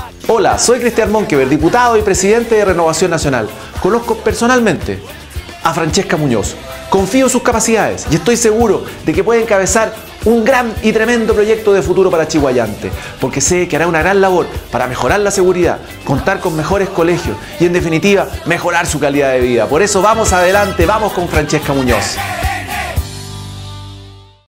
Hola, soy Cristian Monkever, diputado y presidente de Renovación Nacional. Conozco personalmente a Francesca Muñoz. Confío en sus capacidades y estoy seguro de que puede encabezar un gran y tremendo proyecto de futuro para Chillhuayante, porque sé que hará una gran labor para mejorar la seguridad, contar con mejores colegios y, en definitiva, mejorar su calidad de vida. Por eso vamos adelante, vamos con Francesca Muñoz.